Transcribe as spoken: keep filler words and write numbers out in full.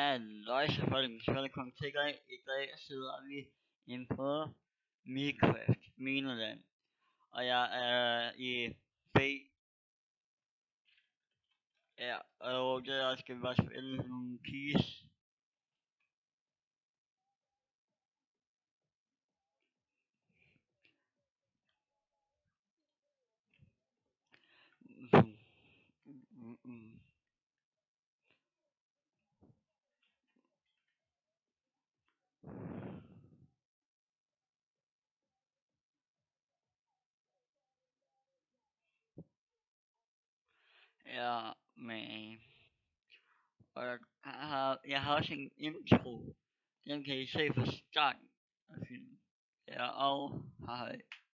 Halløjsa velkommen til i dag. I dag sidder vi inde på Minecraft Mineland, og jeg er i B. Ja, og der skal vi bare spille nogle keys. Ja, men og jeg har, jeg har også en intro. Den kan I se fra starten af filmen. Ja, og hej.